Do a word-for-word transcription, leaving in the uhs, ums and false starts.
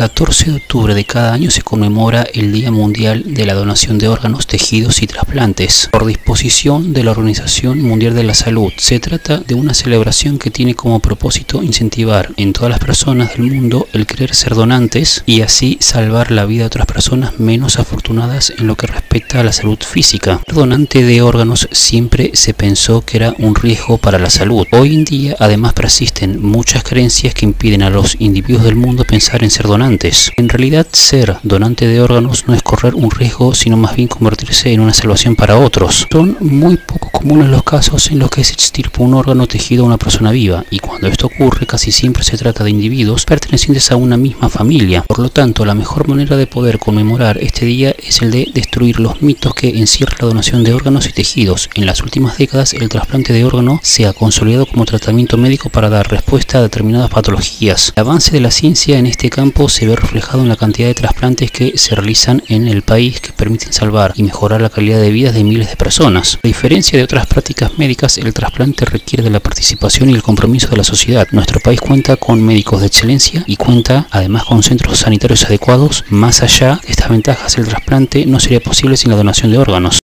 catorce de octubre de cada año se conmemora el Día Mundial de la Donación de Órganos, Tejidos y Trasplantes, por disposición de la Organización Mundial de la Salud. Se trata de una celebración que tiene como propósito incentivar en todas las personas del mundo el querer ser donantes y así salvar la vida de otras personas menos afortunadas en lo que respecta a la salud física. El donante de órganos siempre se pensó que era un riesgo para la salud. Hoy en día además persisten muchas creencias que impiden a los individuos del mundo pensar en ser donantes. En realidad, ser donante de órganos no es correr un riesgo, sino más bien convertirse en una salvación para otros. Son muy poco comunes los casos en los que se extirpa un órgano tejido a una persona viva, y cuando esto ocurre casi siempre se trata de individuos pertenecientes a una misma familia. Por lo tanto, la mejor manera de poder conmemorar este día es el de destruir los mitos que encierra la donación de órganos y tejidos. En las últimas décadas, el trasplante de órgano se ha consolidado como tratamiento médico para dar respuesta a determinadas patologías. El avance de la ciencia en este campo se ve reflejado en la cantidad de trasplantes que se realizan en el país, que permiten salvar y mejorar la calidad de vida de miles de personas. A diferencia de otras prácticas médicas, el trasplante requiere de la participación y el compromiso de la sociedad. Nuestro país cuenta con médicos de excelencia y cuenta además con centros sanitarios adecuados. Más allá de estas ventajas, el trasplante no sería posible sin la donación de órganos.